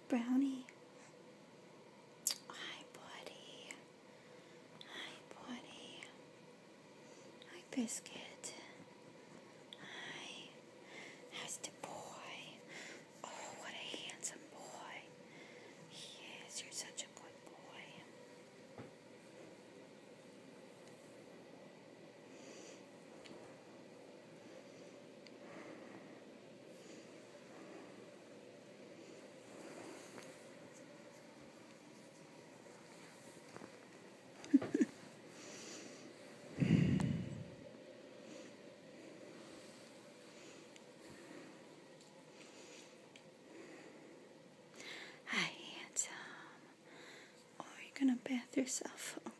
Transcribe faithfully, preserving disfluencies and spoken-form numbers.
Brownie. Hi, buddy. Hi, buddy. Hi, Biscuit. Hi. How's the boy? Oh, what a handsome boy. Yes, you're such a good boy. Hi, handsome. Oh, you're gonna bath yourself.